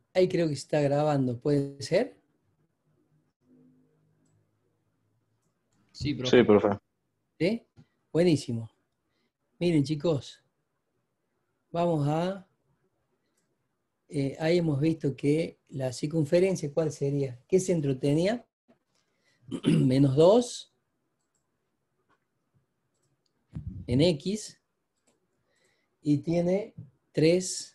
Ahí creo que se está grabando, ¿puede ser? Sí, Sí, profe. profe. ¿Sí? Buenísimo. Miren, chicos, vamos a... ahí hemos visto que la circunferencia, ¿cuál sería? ¿Qué centro tenía? Menos 2 en X y tiene 3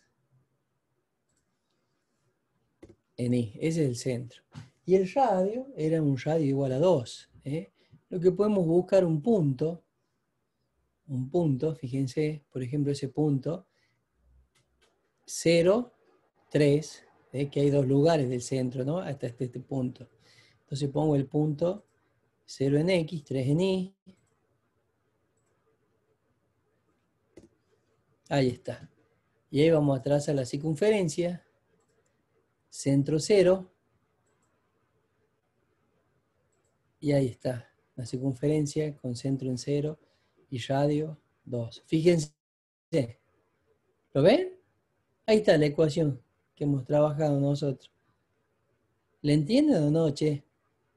en Y. Ese es el centro. Y el radio era un radio igual a 2. Lo que podemos buscar un punto, fíjense, por ejemplo, ese punto, 0, 3, que hay dos lugares del centro, ¿no? Hasta este punto. Entonces pongo el punto 0 en X, 3 en Y. Ahí está. Y ahí vamos a trazar la circunferencia, centro 0, y ahí está, la circunferencia con centro en 0 y radio 2. Fíjense, ¿lo ven? Ahí está la ecuación que hemos trabajado nosotros. ¿Le entienden o no, che?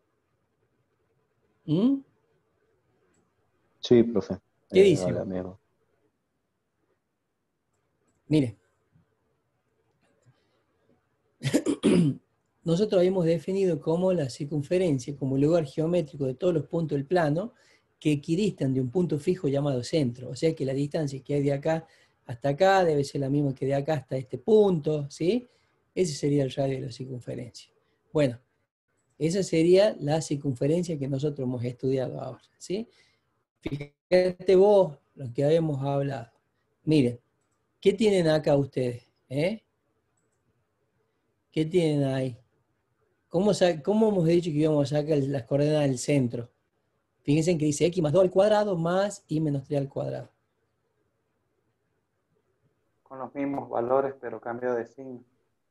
¿Mm? Sí, profe. ¿Qué Hola, dicen? amigo. Mire, nosotros habíamos definido como la circunferencia, como el lugar geométrico de todos los puntos del plano que equidistan de un punto fijo llamado centro. O sea que la distancia que hay de acá hasta acá debe ser la misma que de acá hasta este punto, ¿sí? Ese sería el radio de la circunferencia. Bueno, esa sería la circunferencia que nosotros hemos estudiado ahora, ¿sí? Fíjate vos lo que habíamos hablado. Miren, ¿qué tienen acá ustedes? ¿Qué tienen ahí? ¿Cómo hemos dicho que íbamos a sacar las coordenadas del centro? Fíjense que dice x más 2 al cuadrado más y menos 3 al cuadrado. Con los mismos valores, pero cambio de signo.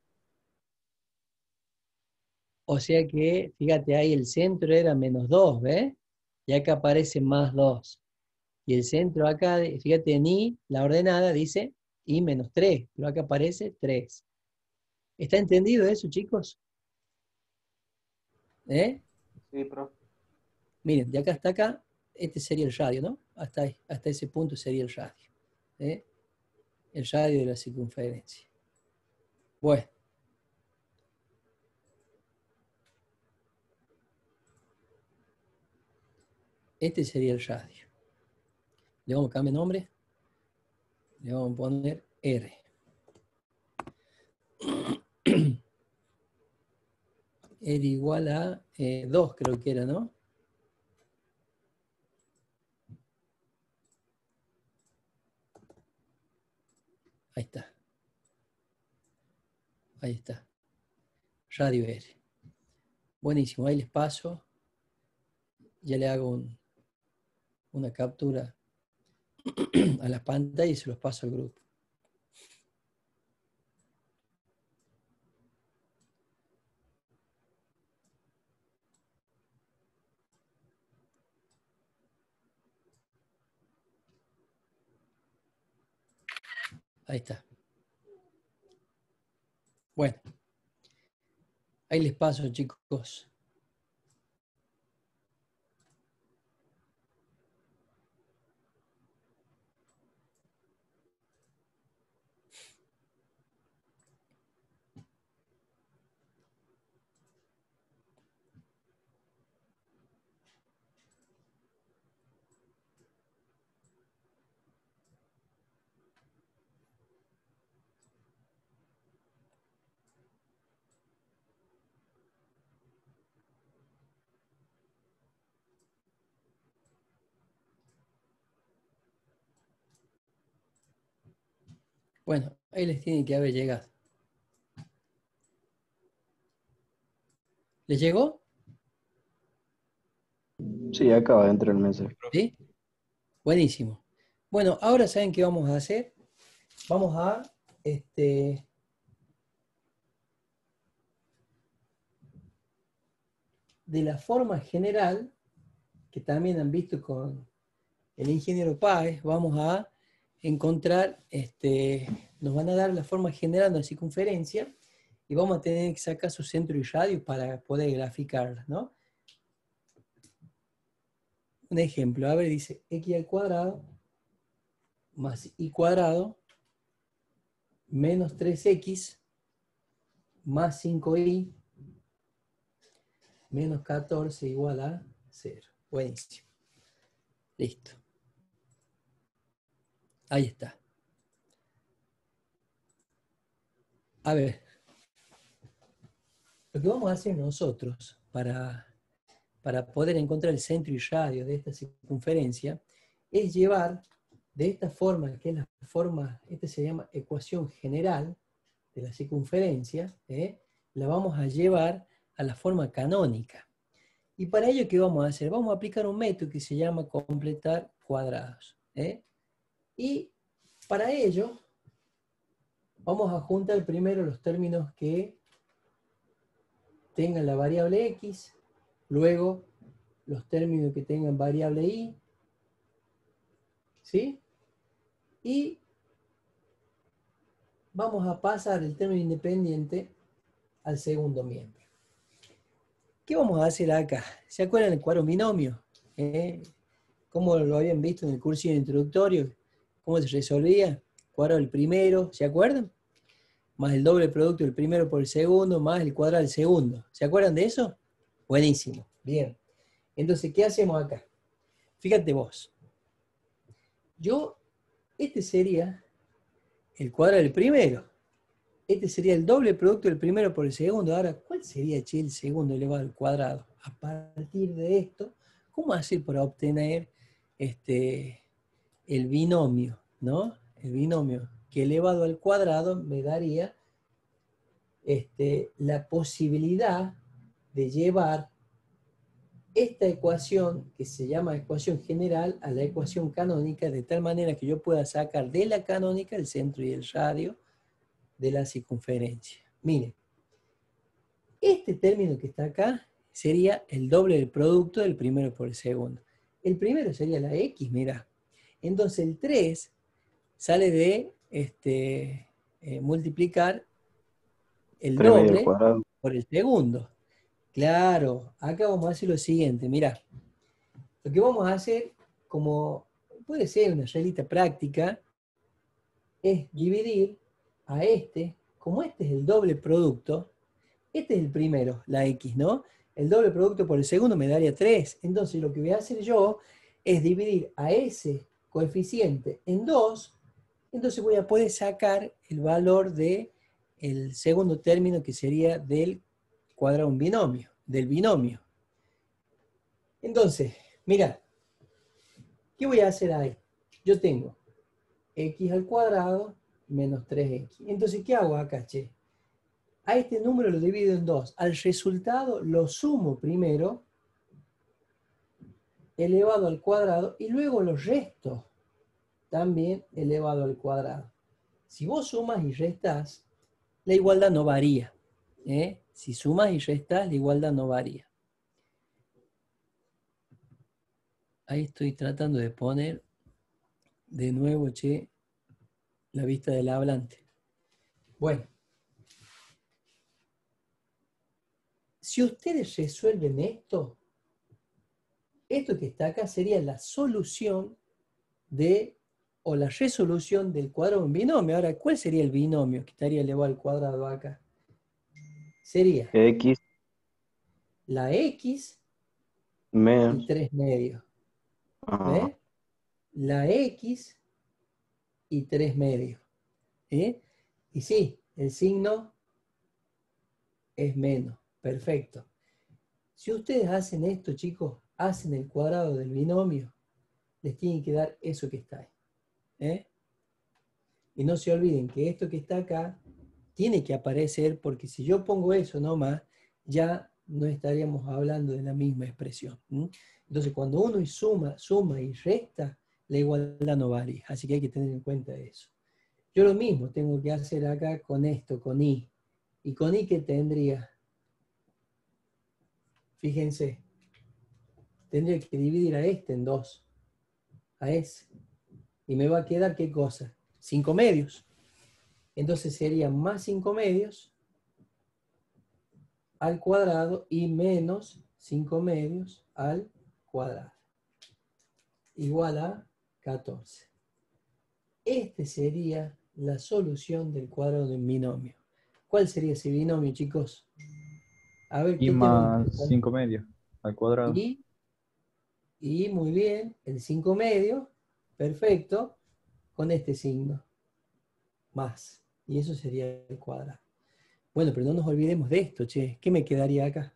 O sea que, fíjate ahí, el centro era menos 2, ¿ves? Y acá aparece más 2. Y el centro acá, fíjate en y, la ordenada dice y menos 3, pero acá aparece 3. ¿Está entendido eso, chicos? ¿Eh? Sí, profe. Miren, de acá hasta acá, este sería el radio, ¿no? Hasta ahí, hasta ese punto sería el radio. ¿Eh? El radio de la circunferencia. Bueno. Este sería el radio. Le vamos a cambiar nombre. Le vamos a poner R. Era igual a 2, creo que era, ¿no? Ahí está. Ahí está. Radio R. Buenísimo. Ahí les paso. Ya le hago una captura a la pantalla y se los paso al grupo. Ahí está. Bueno. Ahí les paso, chicos. Bueno, ahí les tiene que haber llegado. ¿Les llegó? Sí, acaba de entrar el mensaje. ¿Sí? Buenísimo. Bueno, ahora ¿saben qué vamos a hacer? Vamos a de la forma general, que también han visto con el ingeniero Páez, vamos a encontrar, nos van a dar la forma general de la circunferencia, y vamos a tener que sacar su centro y radio para poder graficarla, ¿no? Un ejemplo, a ver, dice x al cuadrado más y cuadrado menos 3x más 5y menos 14 igual a 0. Buenísimo. Listo. Ahí está. A ver, lo que vamos a hacer nosotros para poder encontrar el centro y radio de esta circunferencia es llevar de esta forma, que es la forma, esta se llama ecuación general de la circunferencia, la vamos a llevar a la forma canónica. Y para ello, ¿qué vamos a hacer? Vamos a aplicar un método que se llama completar cuadrados. Y para ello, vamos a juntar primero los términos que tengan la variable x, luego los términos que tengan variable y, ¿sí? Y vamos a pasar el término independiente al segundo miembro. ¿Qué vamos a hacer acá? ¿Se acuerdan del cuadrado binomio? ¿Cómo lo habían visto en el curso introductorio? ¿Cómo se resolvía? Cuadrado del primero, ¿se acuerdan? Más el doble producto del primero por el segundo, más el cuadrado del segundo. ¿Se acuerdan de eso? Buenísimo, bien. Entonces, ¿qué hacemos acá? Fíjate vos. Este sería el cuadrado del primero. Este sería el doble producto del primero por el segundo. Ahora, ¿cuál sería, che, el segundo elevado al cuadrado? A partir de esto, ¿cómo hacer para obtener el binomio, ¿no? El binomio que elevado al cuadrado me daría la posibilidad de llevar esta ecuación, que se llama ecuación general, a la ecuación canónica, de tal manera que yo pueda sacar de la canónica el centro y el radio de la circunferencia. Miren, este término que está acá sería el doble del producto del primero por el segundo. El primero sería la x, mirá. Entonces el 3 sale de multiplicar el 3 medio al doble cuadrado. por el segundo. Claro, acá vamos a hacer lo siguiente, mirá. Lo que vamos a hacer, como puede ser una reglita práctica, es dividir a como este es el doble producto, este es el primero, la x, ¿no? El doble producto por el segundo me daría 3. Entonces lo que voy a hacer yo es dividir a ese coeficiente en 2, entonces voy a poder sacar el valor del segundo término, que sería del cuadrado un binomio, del binomio. Entonces, mira, ¿qué voy a hacer ahí? Yo tengo x al cuadrado menos 3x. Entonces, ¿qué hago acá, che? A este número lo divido en 2. Al resultado lo sumo primero, elevado al cuadrado, y luego lo resto, también elevado al cuadrado. Si vos sumas y restás, la igualdad no varía. Si sumas y restás, la igualdad no varía. Ahí estoy tratando de poner de nuevo, che, la vista del hablante. Bueno. Si ustedes resuelven esto que está acá sería la solución o la resolución del cuadrado de un binomio. Ahora, ¿cuál sería el binomio que estaría elevado al cuadrado acá? Sería X la x y menos. 3 medios. Ah, ¿Ves? La x y 3 medios. Y sí, el signo es menos. Perfecto. Si ustedes hacen esto, chicos, hacen el cuadrado del binomio, les tienen que dar eso que está ahí. Y no se olviden que esto que está acá tiene que aparecer, porque si yo pongo eso nomás, ya no estaríamos hablando de la misma expresión. Entonces, cuando uno suma y resta, la igualdad no varía. Así que hay que tener en cuenta eso. Yo lo mismo tengo que hacer acá con esto, con y. ¿Y con y qué tendría? Fíjense, tendría que dividir a este en 2, a ese. Y me va a quedar, ¿qué cosa? 5 medios. Entonces sería más 5 medios al cuadrado y menos 5 medios al cuadrado. Igual a 14. Este sería la solución del cuadrado de un binomio. ¿Cuál sería ese binomio, chicos? A ver, Y ¿qué tengo que más hacer? 5 medios al cuadrado. Y muy bien, el 5 medios, perfecto, con este signo, más. Y eso sería el cuadrado. Bueno, pero no nos olvidemos de esto, che. ¿Qué me quedaría acá?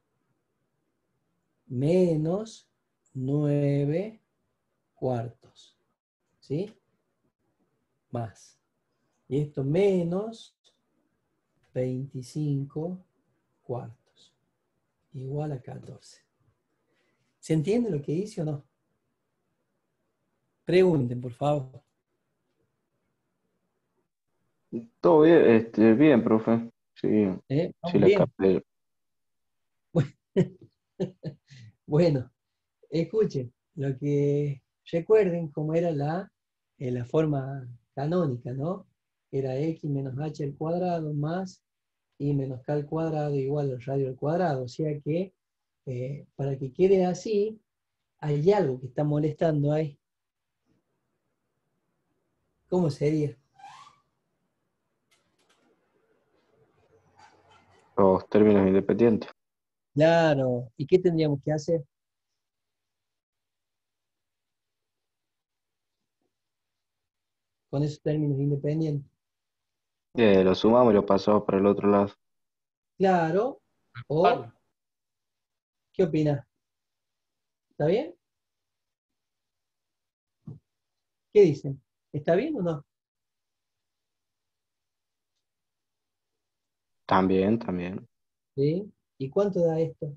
Menos 9 cuartos. ¿Sí? Más. Y esto menos 25 cuartos. Igual a 14. ¿Se entiende lo que hice o no? Pregunten, por favor. Todo bien, bien, profe. Sí, sí ¿Vamos le bien? capté. Bueno, escuchen, lo que recuerden cómo era la forma canónica, ¿no? Era x menos h al cuadrado más y menos k al cuadrado igual al radio al cuadrado. O sea que para que quede así, hay algo que está molestando ahí. ¿Cómo sería? Los términos independientes. Claro, ¿y qué tendríamos que hacer? Con esos términos independientes. Lo sumamos y lo pasamos para el otro lado. Claro, o Vale. ¿qué opinas? ¿Está bien? ¿Qué dicen? ¿Está bien o no? También, también. ¿Sí? ¿Y cuánto da esto?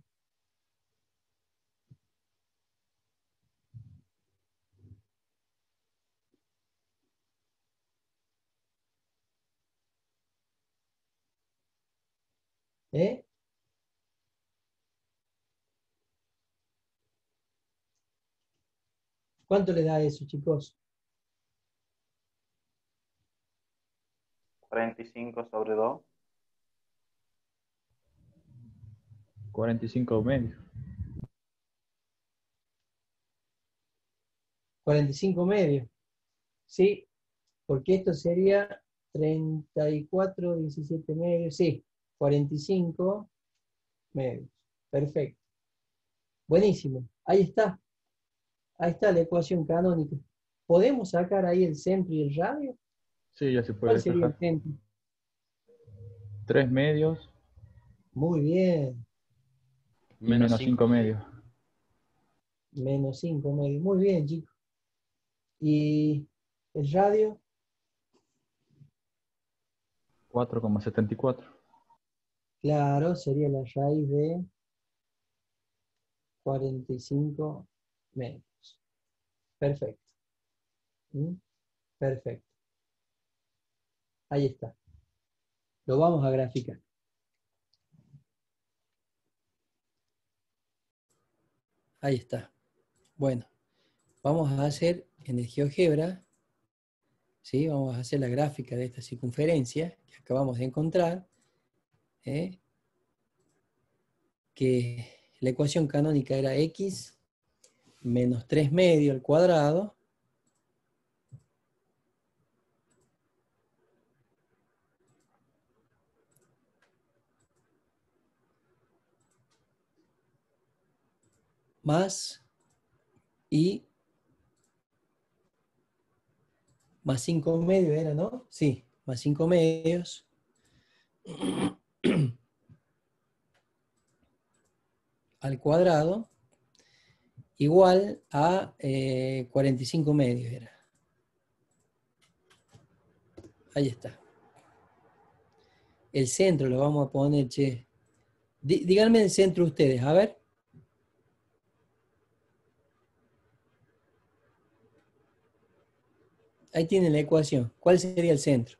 ¿Eh? ¿Cuánto le da eso, chicos? 45 sobre 2. 45 medios. 45 medios. ¿Sí? Porque esto sería 34, 17 medios. Sí, 45 medios. Perfecto. Buenísimo. Ahí está. Ahí está la ecuación canónica. ¿Podemos sacar ahí el centro y el radio? Sí, ya se puede ¿Cuál sería el despejar. centro? 3 medios Muy bien. y Menos menos 5 5 medios. medios. Menos 5 medios. Muy bien, chicos. ¿Y el radio? 4,74. Claro, sería la raíz de 45 metros. Perfecto. ¿Mm? Perfecto. Ahí está. Lo vamos a graficar. Ahí está. Bueno, vamos a hacer en el GeoGebra, ¿sí? Vamos a hacer la gráfica de esta circunferencia que acabamos de encontrar, ¿eh? Que la ecuación canónica era x menos 3 medio al cuadrado más y más 5 medios era, ¿no? Sí, más 5 medios al cuadrado igual a 45 medios era. Ahí está. El centro lo vamos a poner, che. Díganme el centro ustedes, a ver. Ahí tienen la ecuación. ¿Cuál sería el centro?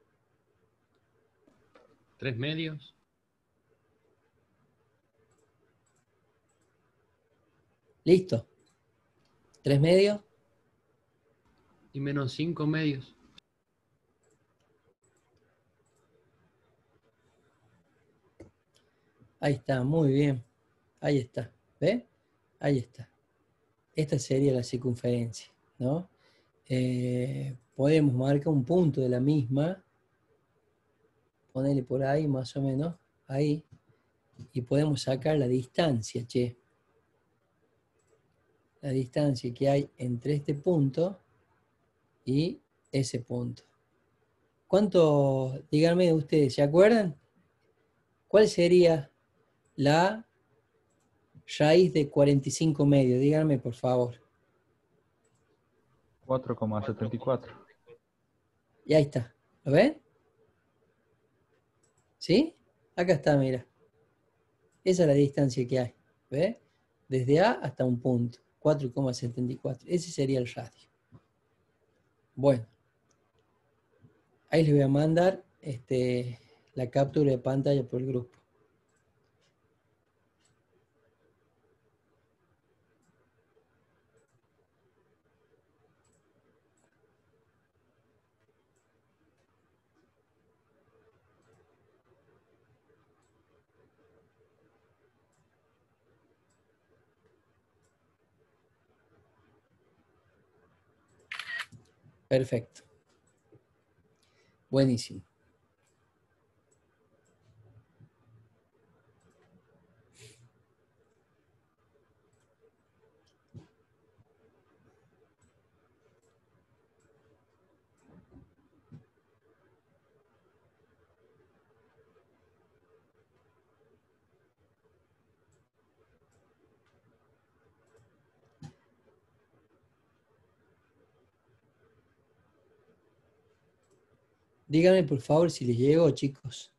3 medios. ¿Listo? ¿3 medios? Y menos 5 medios. Ahí está, muy bien. Ahí está. ¿Ve? Ahí está. Esta sería la circunferencia, ¿no? Podemos marcar un punto de la misma, ponerle por ahí más o menos, ahí, y podemos sacar la distancia, che. La distancia que hay entre este punto y ese punto. ¿Cuánto, díganme ustedes, ¿se acuerdan? ¿Cuál sería la raíz de 45 medio? Díganme, por favor. 4,74. Y ahí está. ¿Lo ven? ¿Sí? Acá está, mira. Esa es la distancia que hay. ¿Ve? Desde A hasta un punto. 4,74. Ese sería el radio. Bueno. Ahí les voy a mandar la captura de pantalla por el grupo. Perfecto. Buenísimo. Díganme por favor si les llegó, chicos.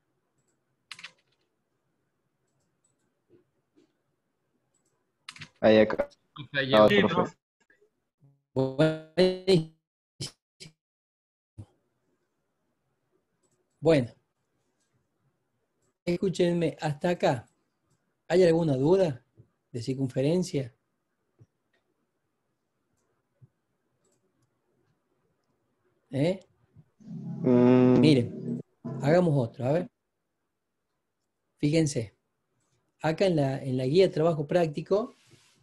Ahí acá. Profe, llegó. Ah, profe. Buenísimo. Bueno, escúchenme, hasta acá. ¿Hay alguna duda de circunferencia? Miren, hagamos otro, a ver. Fíjense, acá en la guía de trabajo práctico,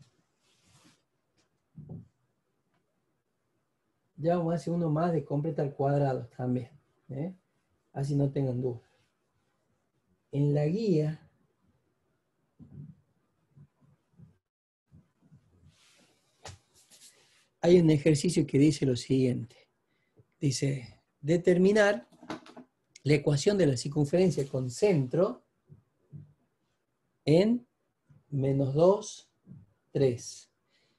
ya vamos a hacer uno más de completar cuadrados también. Así no tengan duda. En la guía hay un ejercicio que dice lo siguiente. Dice, determinar la ecuación de la circunferencia con centro en -2, 3.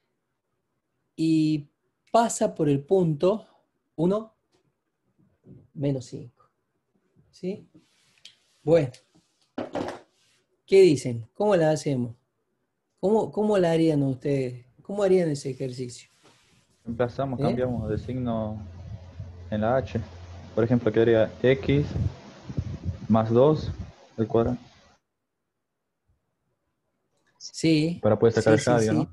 Y pasa por el punto 1, -5. ¿Sí? Bueno, ¿qué dicen? ¿Cómo la hacemos? ¿Cómo la harían ustedes? ¿Cómo harían ese ejercicio? Emplazamos, cambiamos de signo en la H. Por ejemplo, quedaría X más 2 al cuadrado. Sí, Para poder sacar el radio, sí. ¿no?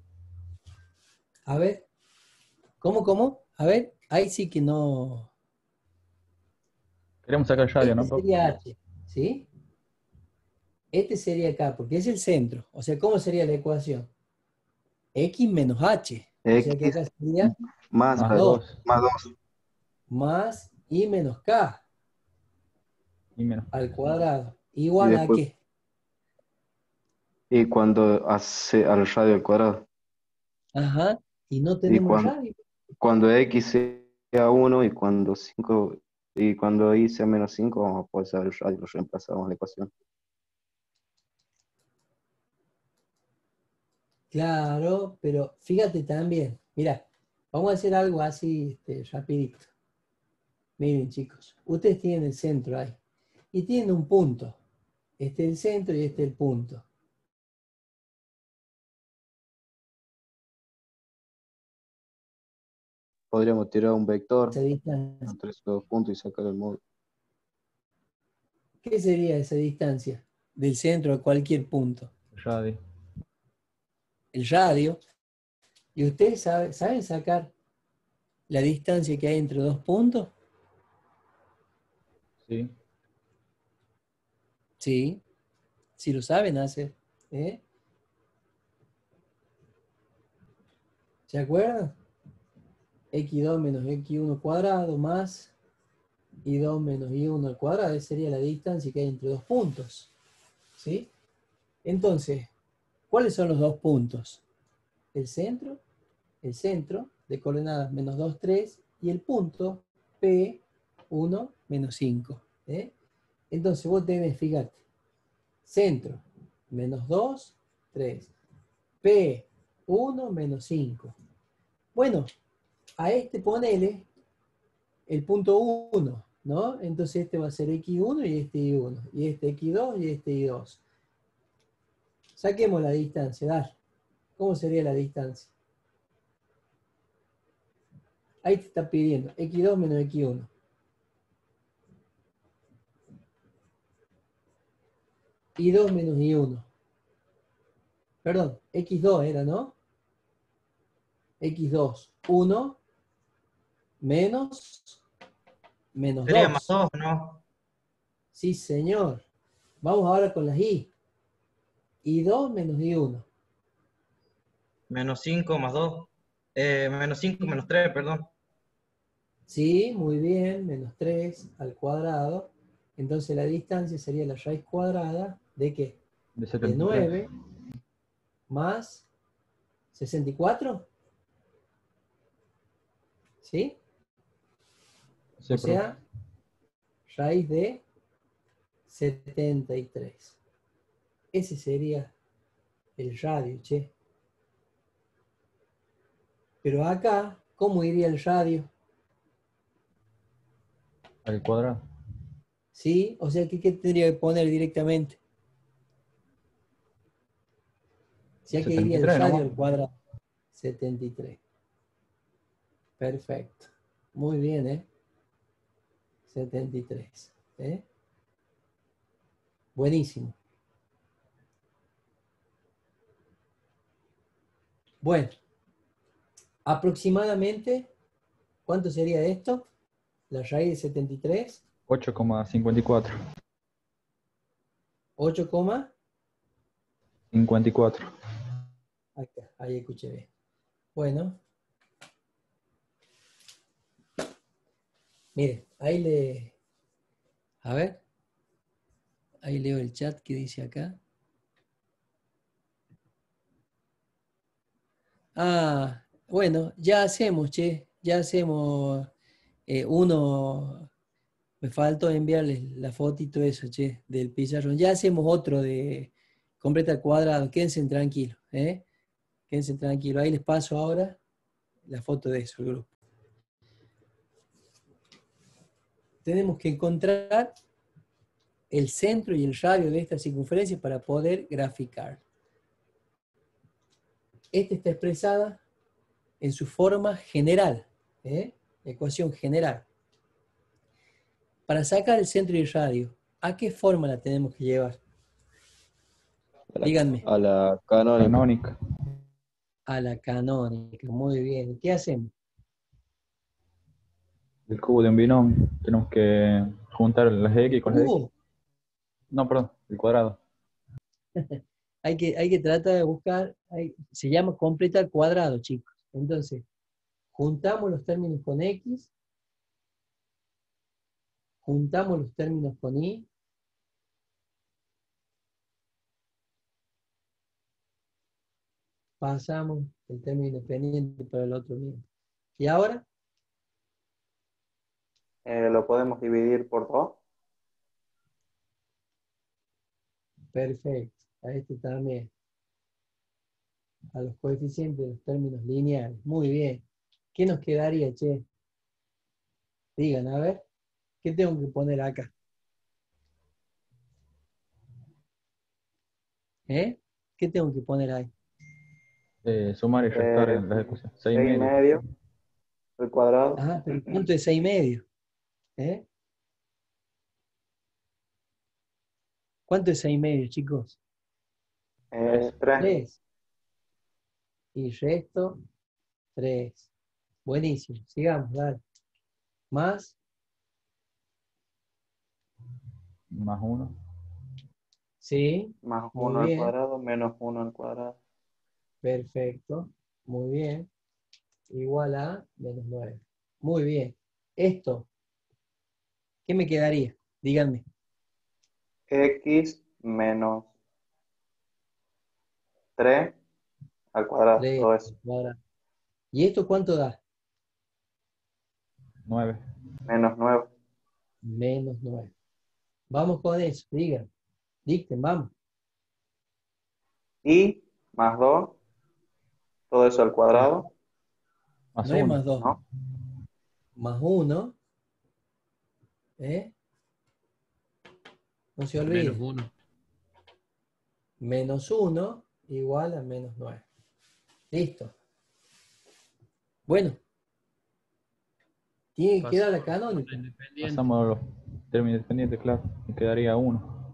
A ver, ¿cómo? A ver, ahí sí que no. Queremos sacar el radio, Este ¿no, profe? sería H, ¿sí? Este sería acá, porque es el centro. O sea, ¿cómo sería la ecuación? X menos H. O sea que X acá sería más Más más B, 2, 2 más 2. más I menos K y menos. al cuadrado. Y ¿Igual a después, qué? y cuando hace al radio al cuadrado. Ajá, y no Y tenemos radio. cuando X sea 1 y cuando 5 y cuando Y sea -5, vamos a poder saber el radio, lo reemplazamos en la ecuación. Claro, pero fíjate también. Mira, vamos a hacer algo así rapidito. Miren, chicos, ustedes tienen el centro ahí. Y tienen un punto. Este es el centro y este es el punto. Podríamos tirar un vector Esa distancia. entre esos dos puntos y sacar el módulo. ¿Qué sería esa distancia? Del centro a cualquier punto. Radio. El radio. ¿Y ustedes saben sacar la distancia que hay entre dos puntos? Sí. Sí. Si lo saben hacer. ¿Eh? ¿Se acuerdan? X2 menos X1 cuadrado más Y2 menos Y1 al cuadrado. Esa sería la distancia que hay entre dos puntos. ¿Sí? Entonces, ¿cuáles son los dos puntos? El centro de coordenadas menos 2, 3, y el punto P1 menos 5. ¿Eh? Entonces vos tenés, fíjate, centro, menos 2, 3, P1 menos 5. Bueno, a este ponele el punto 1, ¿no? Entonces este va a ser X1 y este Y1, y este X2 y este Y2. Saquemos la distancia, dale. ¿Cómo sería la distancia? Ahí te está pidiendo X2 menos X1. Y2 menos Y1. Perdón, X2 era, ¿no? X2, 1 menos 2. Sería más 2, ¿no? Sí, señor. Vamos ahora con las Y. Y2 menos Y1. Menos 5 más 2. Menos 5 menos 3, perdón. Sí, muy bien, menos 3 al cuadrado. Entonces la distancia sería la raíz cuadrada ¿de qué? De De 73. 9 más 64. ¿Sí? Sí, O profe. sea, raíz de 73. Ese sería el radio, che. Pero acá, ¿cómo iría el radio? Al cuadrado. ¿Sí? O sea, ¿qué tendría que poner directamente? Si hay que iría el 73 radio nomás. al cuadrado. 73. Perfecto. Muy bien, ¿eh? 73. ¿Eh? Buenísimo. Bueno, aproximadamente, ¿cuánto sería esto? La raíz de 73. 8,54. 8, $54. acá, ahí escuché bien. Bueno, mire, a ver, ahí leo el chat que dice acá. Ah, bueno, ya hacemos, che, ya hacemos uno, me faltó enviarles la fotito eso, che, del pizarrón. Ya hacemos otro de completa al cuadrado, quédense tranquilos, ¿eh? Quédense tranquilos, ahí les paso ahora la foto de eso, el grupo. Tenemos que encontrar el centro y el radio de esta circunferencia para poder graficar. Esta está expresada en su forma general, ecuación general. Para sacar el centro y el radio, ¿a qué forma la tenemos que llevar? Díganme. A la canónica. Canónica. A la canónica, muy bien. ¿Qué hacemos? El cubo de un binomio. Tenemos que juntar las X con las X. ¿Cubo? No, perdón, el cuadrado. Hay que tratar de buscar, se llama completa al cuadrado, chicos. Entonces, juntamos los términos con X, juntamos los términos con Y, pasamos el término independiente para el otro mismo. ¿Y ahora? Lo podemos dividir por 2. Perfecto. A este también. A los coeficientes de los términos lineales. Muy bien. ¿Qué nos quedaría, che? Digan, a ver. ¿Qué tengo que poner acá? ¿Qué tengo que poner ahí? Sumar y restar en las ecuaciones. 6 6 medio. medio al cuadrado. Ah, pero el punto es 6,5. ¿Cuánto es 6,5, chicos? 3. 3. Y resto, 3. Buenísimo. Sigamos, dale. Más Más 1. Sí, Más 1 muy al bien, cuadrado menos 1 al cuadrado. perfecto, muy bien. Igual a menos 9. Muy bien. Esto, ¿qué me quedaría? Díganme. X menos 3 al cuadrado. 3 Todo eso. cuadrado. ¿Y esto cuánto da? 9. Menos 9. Menos 9. Vamos con eso, digan. Dicten, vamos. Y más 2. Todo eso al cuadrado. Más No es 1. más 2, ¿No? más 1. No se Menos olvide. 1. Menos 1 igual a menos 9. Listo. Bueno, tiene que quedar la canónica. Independiente. Pasamos a los términos independientes, claro. Y quedaría 1.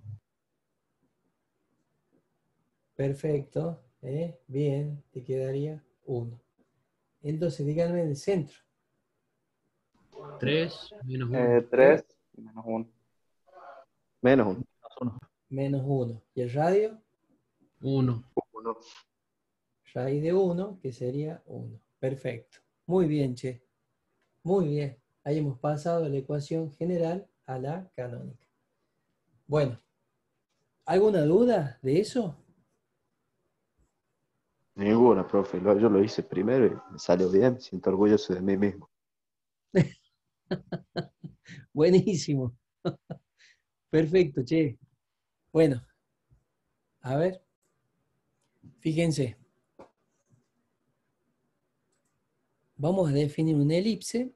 Perfecto. Bien, te quedaría 1. Entonces, díganme el centro. 3 menos 1. 3 menos 1. Menos uno. Más 1. Menos 1. ¿Y el radio? 1. Uno. Raíz de 1, que sería 1. Perfecto. Muy bien, che. Muy bien. Ahí hemos pasado de la ecuación general a la canónica. Bueno, ¿alguna duda de eso? Ninguna, profe. Yo lo hice primero y me salió bien. Me siento orgulloso de mí mismo. Buenísimo. Perfecto, che. Bueno, a ver. Fíjense. Vamos a definir una elipse.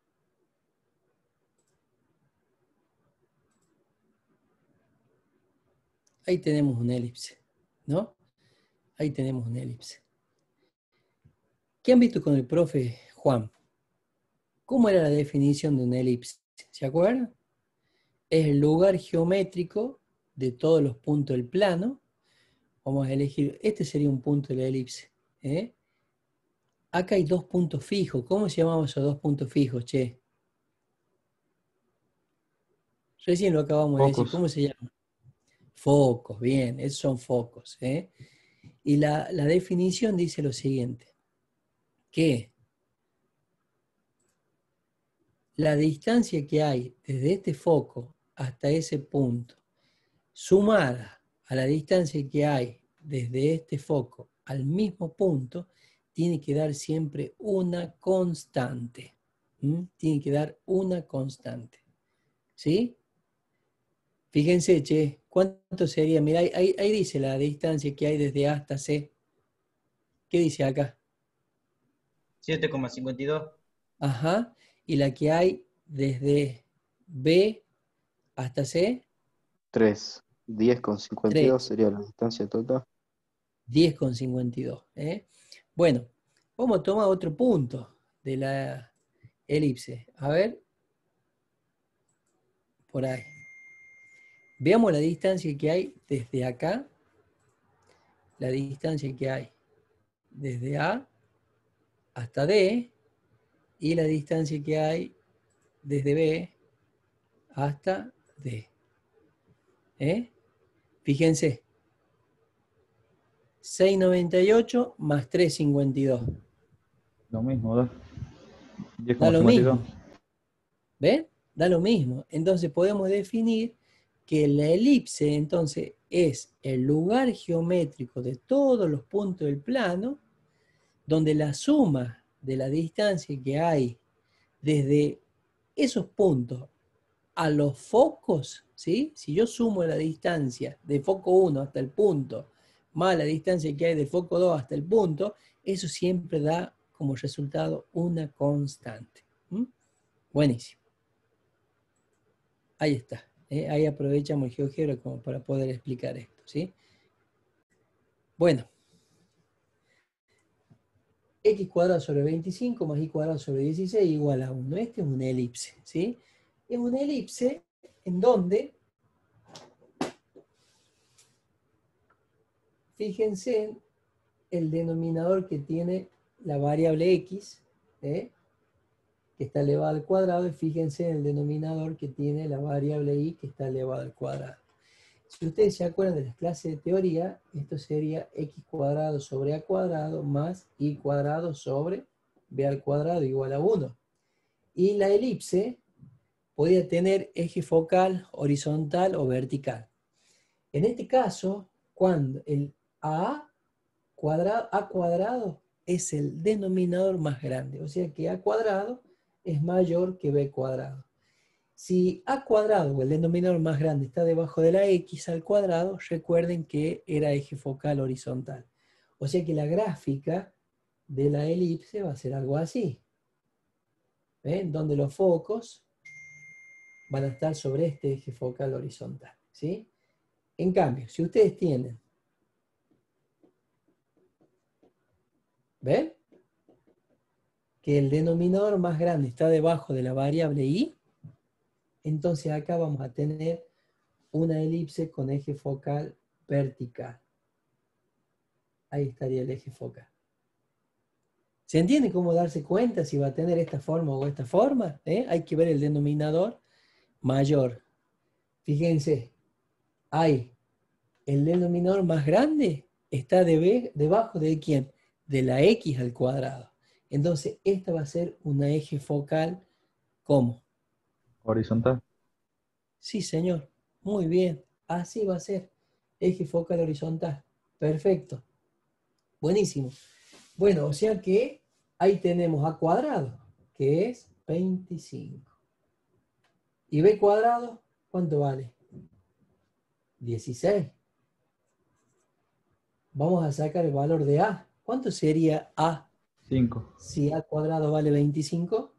Ahí tenemos una elipse, ¿no? Ahí tenemos una elipse. ¿Qué han visto con el profe Juan? ¿Cómo era la definición de una elipse? ¿Se acuerdan? Es el lugar geométrico de todos los puntos del plano. Vamos a elegir, este sería un punto de la elipse. Acá hay dos puntos fijos. ¿Cómo se llamaban esos dos puntos fijos, che? Recién lo acabamos de decir. Focos. ¿Cómo se llama? Focos, bien, esos son focos. Y la definición dice lo siguiente, que la distancia que hay desde este foco hasta ese punto, sumada a la distancia que hay desde este foco al mismo punto, tiene que dar siempre una constante. Tiene que dar una constante. ¿Sí? Fíjense, che, ¿cuánto sería? Mirá, ahí dice la distancia que hay desde A hasta C. ¿Qué dice acá? 7,52. Ajá. Y la que hay desde B hasta C, 3. 10,52 3. sería la distancia total. 10,52. Bueno, vamos a tomar otro punto de la elipse. A ver, por ahí. Veamos la distancia que hay desde acá, la distancia que hay desde A hasta D y la distancia que hay desde B hasta D. Fíjense, 6,98 más 3,52. Lo mismo, da. Da lo 10,52. mismo. ¿Ven? Da lo mismo. Entonces podemos definir que la elipse entonces es el lugar geométrico de todos los puntos del plano donde la suma de la distancia que hay desde esos puntos a los focos, ¿sí? Si yo sumo la distancia de foco 1 hasta el punto más la distancia que hay del foco 2 hasta el punto, eso siempre da como resultado una constante. Buenísimo. Ahí está. Ahí aprovechamos el GeoGebra como para poder explicar esto, ¿sí? Bueno. X cuadrado sobre 25 más Y cuadrado sobre 16 igual a 1. Este es una elipse, ¿sí? Es una elipse en donde, fíjense el denominador que tiene la variable X, que está elevada al cuadrado, y fíjense en el denominador que tiene la variable Y, que está elevada al cuadrado. Si ustedes se acuerdan de las clases de teoría, esto sería x cuadrado sobre a cuadrado más y cuadrado sobre b al cuadrado igual a 1. Y la elipse podía tener eje focal horizontal o vertical. En este caso, cuando el a cuadrado es el denominador más grande, o sea que a cuadrado es mayor que b cuadrado. Si a cuadrado o el denominador más grande está debajo de la x al cuadrado, recuerden que era eje focal horizontal. O sea que la gráfica de la elipse va a ser algo así. ¿Ven? Donde los focos van a estar sobre este eje focal horizontal. ¿Sí? En cambio, si ustedes tienen, ¿ven? Que el denominador más grande está debajo de la variable y, entonces acá vamos a tener una elipse con eje focal vertical. Ahí estaría el eje focal. ¿Se entiende cómo darse cuenta si va a tener esta forma o esta forma? Hay que ver el denominador mayor. Fíjense, hay el denominador más grande está debajo de ¿quién? De la x al cuadrado. Entonces, esta va a ser una eje focal, ¿cómo? Horizontal. Sí, señor. Muy bien. Así va a ser. Eje focal horizontal. Perfecto. Buenísimo. Bueno, o sea que ahí tenemos a cuadrado, que es 25. ¿Y b cuadrado? ¿Cuánto vale? 16. Vamos a sacar el valor de a. ¿Cuánto sería a 5. si a cuadrado vale 25?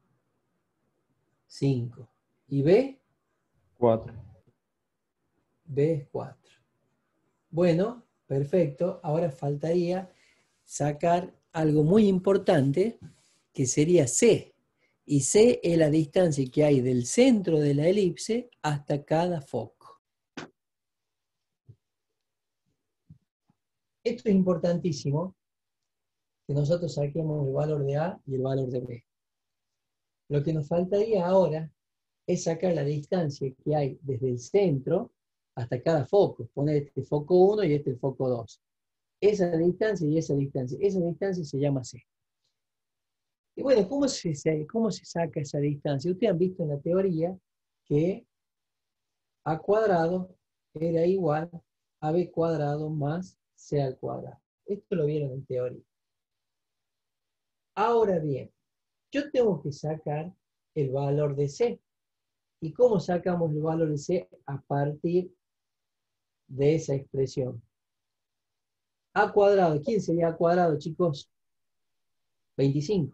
5. ¿Y b? 4. B es 4. Bueno, perfecto. Ahora faltaría sacar algo muy importante, que sería C. Y C es la distancia que hay del centro de la elipse hasta cada foco. Esto es importantísimo, que nosotros saquemos el valor de A y el valor de B. Lo que nos faltaría ahora es sacar la distancia que hay desde el centro hasta cada foco. Poner este foco 1 y este el foco 2. Esa distancia y esa distancia se llama C. Y bueno, ¿cómo se saca esa distancia? Ustedes han visto en la teoría que a cuadrado era igual a b cuadrado más c al cuadrado. Esto lo vieron en teoría. Ahora bien, yo tengo que sacar el valor de c. ¿Y cómo sacamos el valor de c? A partir de esa expresión. A cuadrado, ¿quién sería a cuadrado, chicos? 25.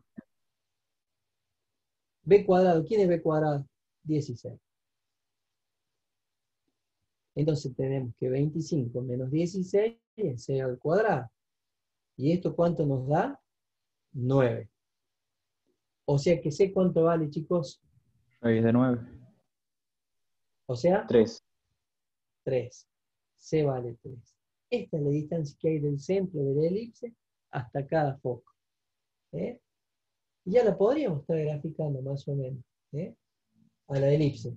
B cuadrado, ¿quién es b cuadrado? 16. Entonces tenemos que 25 menos 16 es c al cuadrado. ¿Y esto cuánto nos da? 9. O sea que c cuánto vale, chicos. 6 de 9. O sea, 3. 3. C vale 3. Esta es la distancia que hay del centro de la elipse hasta cada foco. Y ya la podríamos estar graficando más o menos. A la elipse.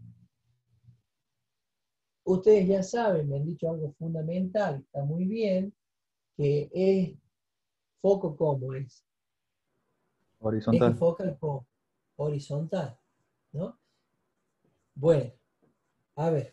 Ustedes ya saben, me han dicho algo fundamental, está muy bien, que es foco como es. Eje Horizontal. focal como horizontal, ¿no? Bueno, a ver.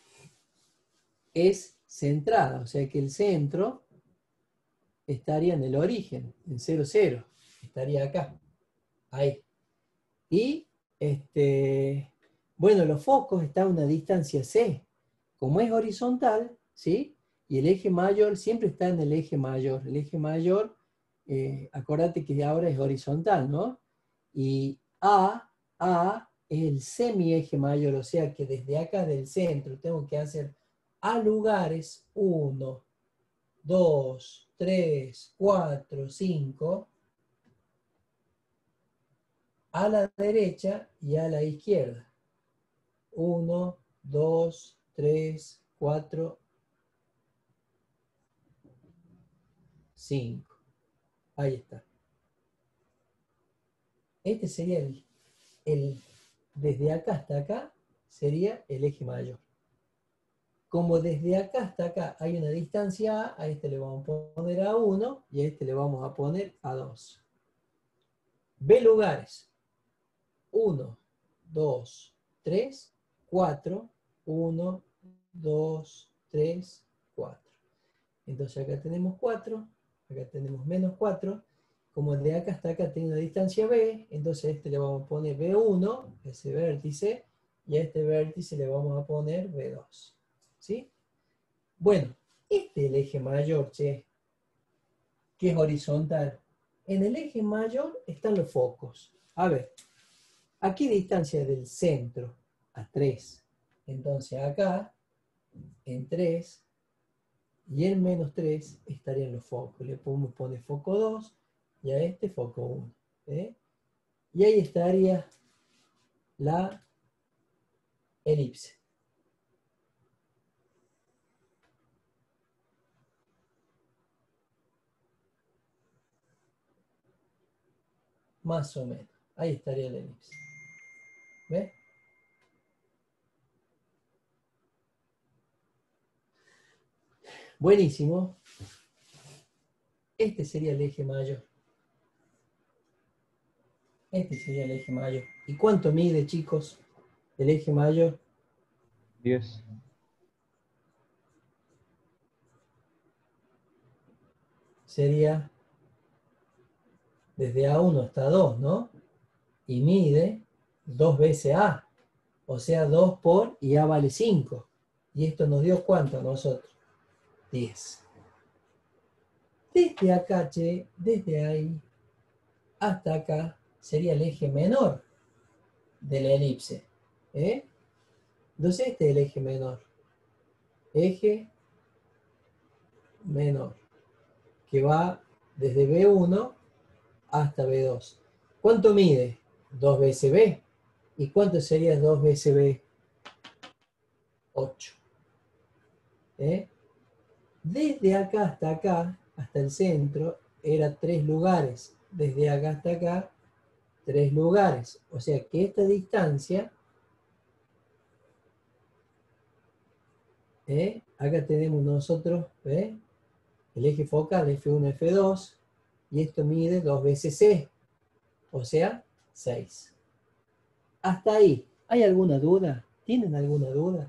Es centrada, o sea que el centro estaría en el origen, en 0, 0. Estaría acá. Ahí. Y, bueno, los focos están a una distancia C. Como es horizontal, ¿sí? Y el eje mayor siempre está en el eje mayor. El eje mayor, acuérdate que ahora es horizontal, ¿no? Y A es el semieje mayor, o sea que desde acá del centro tengo que hacer a lugares 1, 2, 3, 4, 5, a la derecha y a la izquierda. 1, 2, 3, 4, 5. Ahí está. Este sería desde acá hasta acá, sería el eje mayor. como desde acá hasta acá hay una distancia A este le vamos a poner A1 y a este le vamos a poner A2. B lugares. 1, 2, 3, 4. 1, 2, 3, 4. Entonces acá tenemos 4, acá tenemos menos 4. Como de acá hasta acá tiene una distancia B, entonces a este le vamos a poner B1, ese vértice, y a este vértice le vamos a poner B2. ¿Sí? Bueno, este es el eje mayor, che, que es horizontal. En el eje mayor están los focos. A ver, ¿a qué distancia del centro? A 3. Entonces acá, en 3, y en menos 3 estarían los focos. Le podemos poner foco 2 y a este foco 1. Y ahí estaría la elipse. Más o menos. Ahí estaría la elipse. ¿Ves? Buenísimo. Este sería el eje mayor. Este sería el eje mayor. ¿Y cuánto mide, chicos, el eje mayor? 10. Sería desde A1 hasta 2, ¿no? Y mide 2 veces A. O sea, 2 por y A vale 5. ¿Y esto nos dio cuánto a nosotros? 10. Desde acá, che, desde ahí hasta acá, sería el eje menor de la elipse. Entonces este es el eje menor. Eje menor. Que va desde B1 hasta B2. ¿Cuánto mide? 2 veces B. ¿Y cuánto sería 2 veces B? 8. Desde acá hasta acá, hasta el centro, era 3 lugares. Desde acá hasta acá, 3 lugares. O sea que esta distancia, acá tenemos nosotros, el eje focal, F1, F2, y esto mide 2 veces C, o sea, 6. Hasta ahí, ¿hay alguna duda? ¿Tienen alguna duda?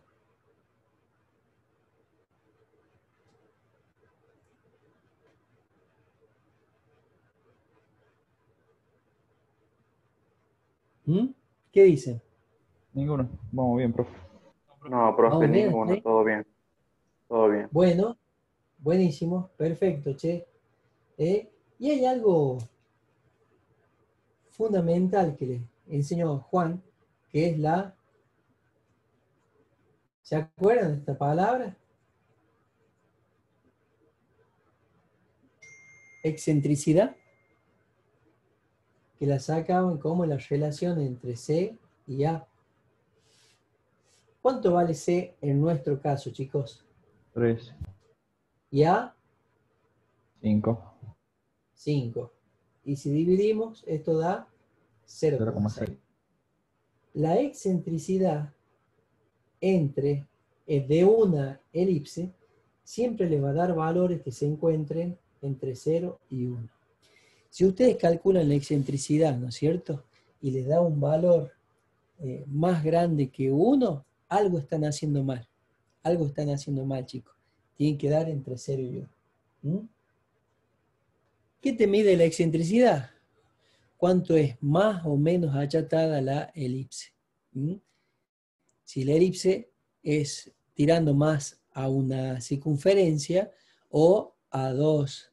¿Qué dicen? Ninguno. Vamos bien, profe. No, profe, ¿Vamos bien? ninguno, ¿Sí? todo bien, todo bien. Bueno, buenísimo, perfecto, che. Y hay algo fundamental que le enseñó Juan, que es la... ¿Se acuerdan de esta palabra? Excentricidad, que la sacaban como la relación entre C y A. ¿Cuánto vale C en nuestro caso, chicos? 3. Y A, 5. 5. Y si dividimos, esto da 0,6. 0,6. La excentricidad de una elipse siempre le va a dar valores que se encuentren entre 0 y 1. Si ustedes calculan la excentricidad, ¿no es cierto? Y les da un valor más grande que 1, algo están haciendo mal. Algo están haciendo mal, chicos. Tienen que dar entre 0 y 1. ¿Qué te mide la excentricidad? ¿Cuánto es más o menos achatada la elipse? Si la elipse es tirando más a una circunferencia o a dos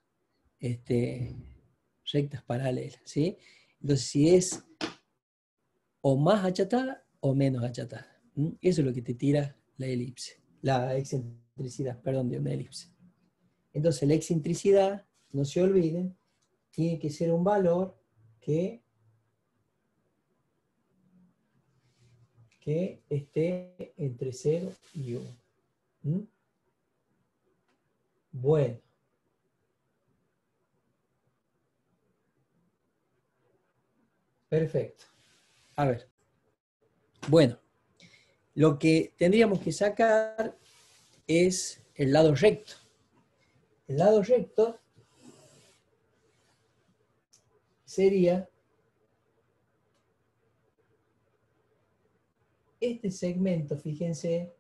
rectas paralelas, ¿sí? Entonces, si es o más achatada o menos achatada. Eso es lo que te tira la elipse, la excentricidad, perdón, de una elipse. Entonces, la excentricidad, no se olviden, tiene que ser un valor que esté entre 0 y 1. Bueno. Perfecto. A ver. Bueno. Lo que tendríamos que sacar es el lado recto. El lado recto sería este segmento, fíjense,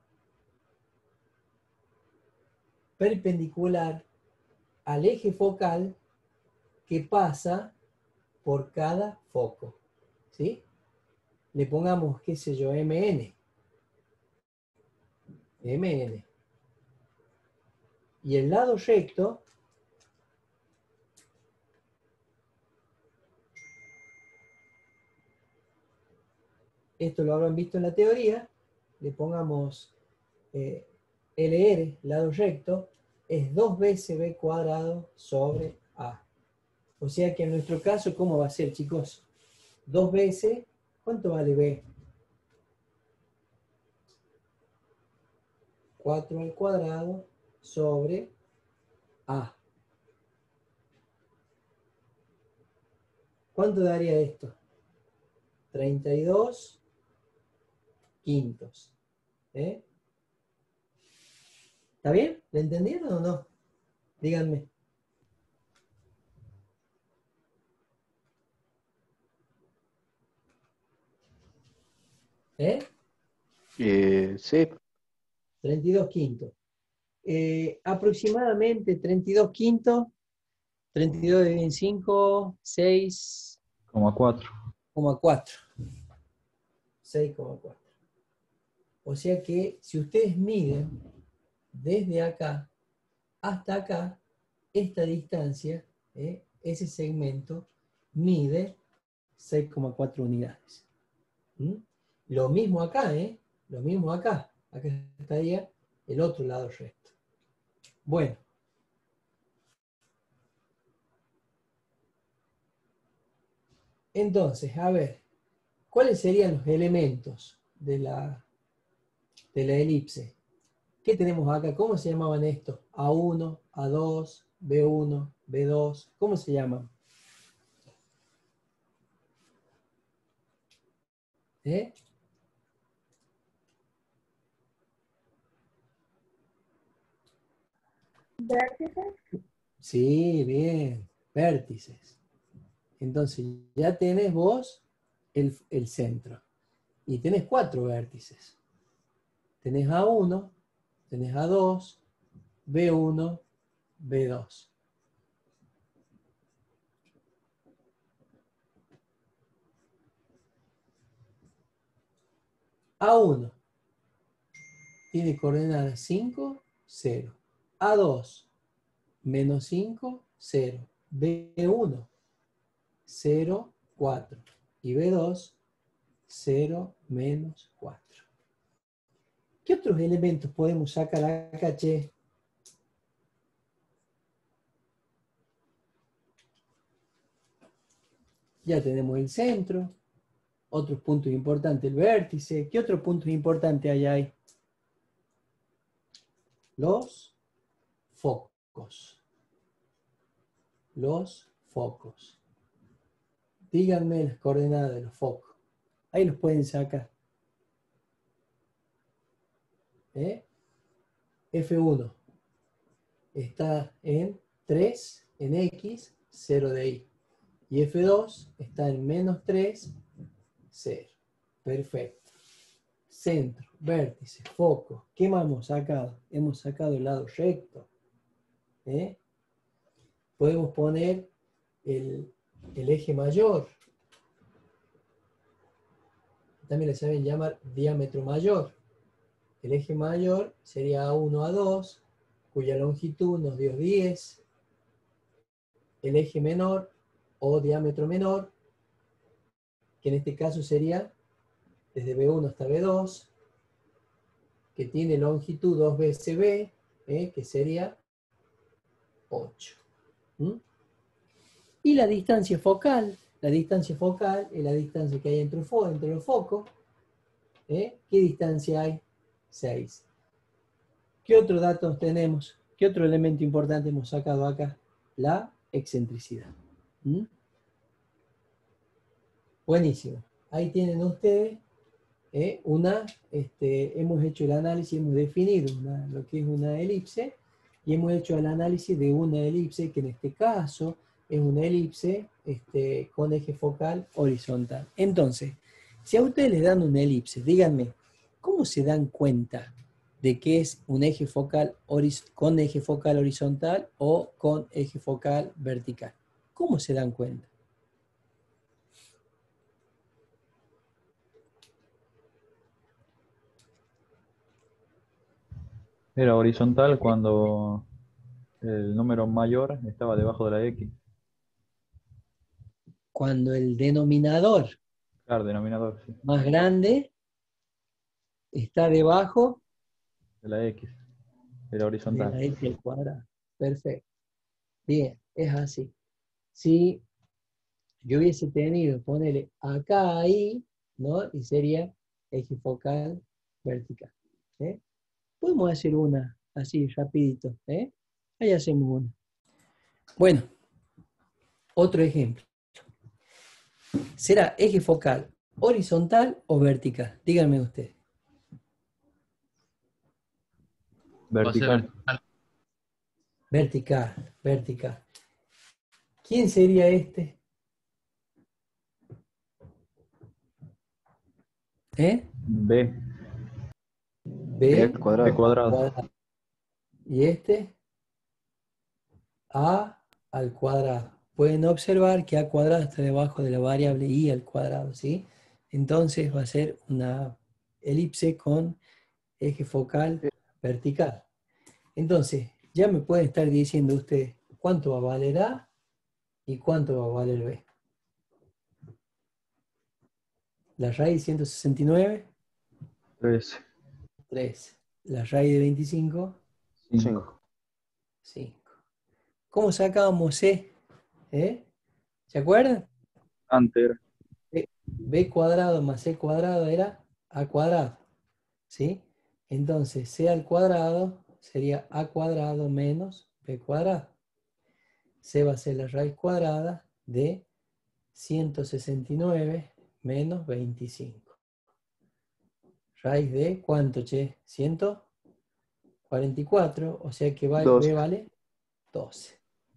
perpendicular al eje focal que pasa por cada foco, ¿sí? Le pongamos, qué sé yo, MN. MN. Y el lado recto esto lo habrán visto en la teoría, le pongamos LR, lado recto, es 2 veces B cuadrado sobre A. O sea que en nuestro caso, ¿cómo va a ser, chicos? 2 veces, ¿cuánto vale B? 4 al cuadrado sobre A. ¿Cuánto daría esto? 32 quintos. ¿Está bien? ¿Le entendieron o no? Díganme. Sí, 32 quintos. Aproximadamente 32 quintos, 32 dividido en 5, 6,4. 6,4. 6,4. O sea que si ustedes miden desde acá hasta acá, esta distancia, ese segmento, mide 6,4 unidades. ¿Mm? Lo mismo acá, lo mismo acá. Acá estaría el otro lado recto. Bueno. Entonces, a ver, ¿cuáles serían los elementos de la elipse? ¿Qué tenemos acá? ¿Cómo se llamaban estos? A1, A2, B1, B2. ¿Cómo se llaman? ¿Eh? ¿Vértices? Sí, bien. Vértices. Entonces, ya tenés vos el centro. Y tenés 4 vértices. Tenés A1, tenés A2, B1, B2. A1 tiene coordenadas 5, 0. A2, menos 5, 0. B1, 0, 4. Y B2, 0, menos 4. ¿Qué otros elementos podemos sacar acá, che? Ya tenemos el centro. Otros puntos importantes, el vértice. ¿Qué otros puntos importantes hay ahí? Los focos. Los focos. Díganme las coordenadas de los focos. Ahí los pueden sacar. F1 está en 3 en X, 0 de Y. Y F2 está en menos 3, 0. Perfecto. Centro, vértice, foco. ¿Qué más hemos sacado? Hemos sacado el lado recto. Podemos poner el eje mayor. También le saben llamar diámetro mayor. El eje mayor sería A1, A2, cuya longitud nos dio 10. El eje menor o diámetro menor, que en este caso sería desde B1 hasta B2, que tiene longitud 2 veces B, que sería 8. ¿Mm? Y la distancia focal es la distancia que hay entre los focos. ¿Qué distancia hay? 6. ¿Qué otros datos tenemos? ¿Qué otro elemento importante hemos sacado acá? La excentricidad. ¿Mm? Buenísimo. Ahí tienen ustedes hemos hecho el análisis, hemos definido lo que es una elipse, y hemos hecho el análisis de una elipse, que en este caso es una elipse con eje focal horizontal. Entonces, si a ustedes les dan una elipse, díganme, ¿cómo se dan cuenta de que es un eje focal con eje focal horizontal o con eje focal vertical? ¿Cómo se dan cuenta? Era horizontal cuando el número mayor estaba debajo de la X. Cuando el denominador Claro, denominador, sí, más grande está debajo de la X. Era de horizontal. la x al cuadrado. Perfecto. Bien, es así. Si yo hubiese tenido, ponerle acá, ahí, ¿no? Y sería eje focal vertical. ¿Eh? Podemos hacer una así, rapidito. Ahí hacemos una. Bueno, otro ejemplo. ¿Será eje focal horizontal o vertical? Díganme usted. Va a ser Vertical. vertical. Vertical, vertical. ¿Quién sería este? B. B al B B cuadrado. cuadrado. cuadrado. Y este, A al cuadrado. Pueden observar que A cuadrado está debajo de la variable I al cuadrado, ¿sí? Entonces va a ser una elipse con eje focal vertical. Entonces, ya me pueden estar diciendo ustedes cuánto va a valer A y cuánto va a valer B. La raíz de 169, 13. 3. La raíz de 25, 5. 5. 5. ¿Cómo sacábamos C? ¿Se acuerdan? Antes era. B cuadrado más C cuadrado era A cuadrado, ¿sí? Entonces, C al cuadrado sería A cuadrado menos B cuadrado. C va a ser la raíz cuadrada de 169 menos 25. Raíz de, ¿cuánto, che? 144, o sea que B 12. vale 12.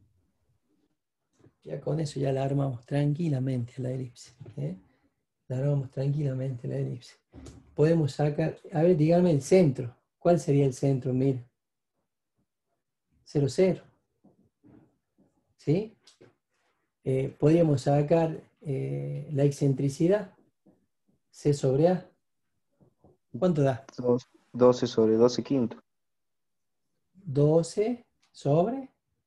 Ya con eso ya la armamos tranquilamente la elipse. La armamos tranquilamente la elipse. Podemos sacar, a ver, díganme el centro. ¿Cuál sería el centro? Mira. 0, 0. ¿Sí? Podríamos sacar la excentricidad. C sobre A. ¿Cuánto da? 12 sobre 12 quinto. 12 sobre.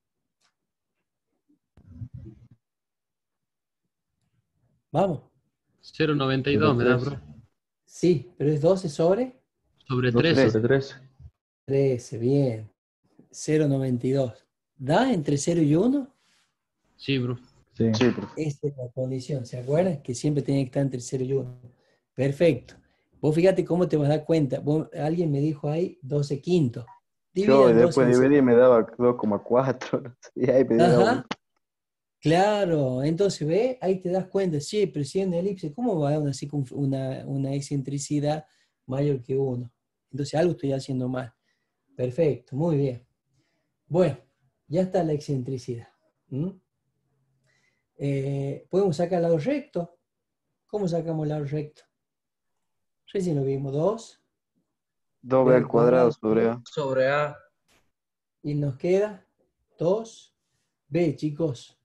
Vamos. 0,92 Sobre me da, 13. bro. Sí, pero es 12 sobre Sobre 12 13. sobre 13. 13. Bien. 0,92. ¿Da entre 0 y 1? Sí, bro. Sí. Sí, profe. Esa es la condición. ¿Se acuerdan? Que siempre tenía que estar entre 0 y 1. Perfecto. Vos fíjate cómo te vas a dar cuenta. Alguien me dijo ahí 12 quintos. Yo Dividan 12 después en de 6. dividir me daba 2,4. Y ahí me daba Ajá. Claro. Entonces, ve, ahí te das cuenta. Sí, pero si es una elipse, ¿cómo va a haber una excentricidad mayor que 1? Entonces, algo estoy haciendo mal. Perfecto. Muy bien. Bueno, ya está la excentricidad. Podemos sacar el lado recto. ¿Cómo sacamos el lado recto? Recién lo vimos, 2, 2B b al al cuadrado cuadrado sobre A. Sobre A. y nos queda 2b, chicos.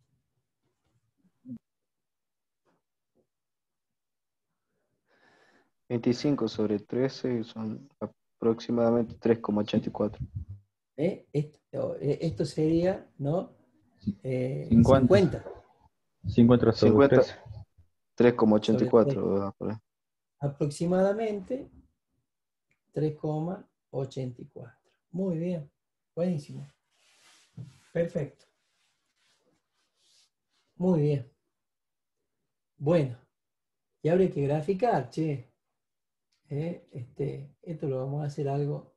Veinticinco sobre 13 son aproximadamente 3,84. Esto sería, ¿no? 50. 50 50 sobre 50, 13. sobre 3. 3,84, ¿verdad? Por ahí. Aproximadamente 3,84. Muy bien. Buenísimo. Perfecto. Muy bien. Bueno, y habría que graficar, che. Esto lo vamos a hacer algo.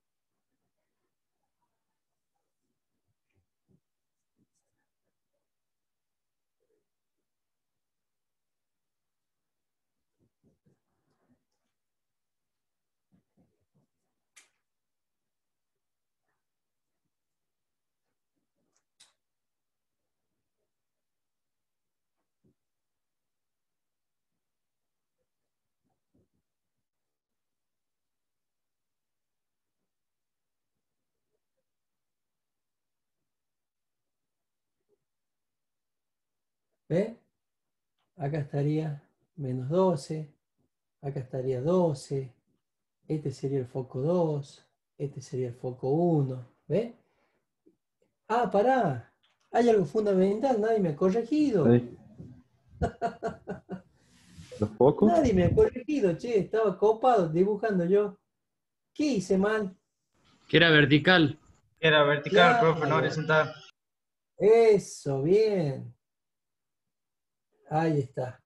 ¿Ve? Acá estaría menos 12, acá estaría 12, este sería el foco 2, este sería el foco 1, ¿ve? Ah, pará, hay algo fundamental, nadie me ha corregido. Ahí. Los focos. Nadie me ha corregido, che, estaba copado dibujando yo. ¿Qué hice mal? Que era vertical. Era vertical, profe, no Claro, horizontal. eso, bien. Ahí está.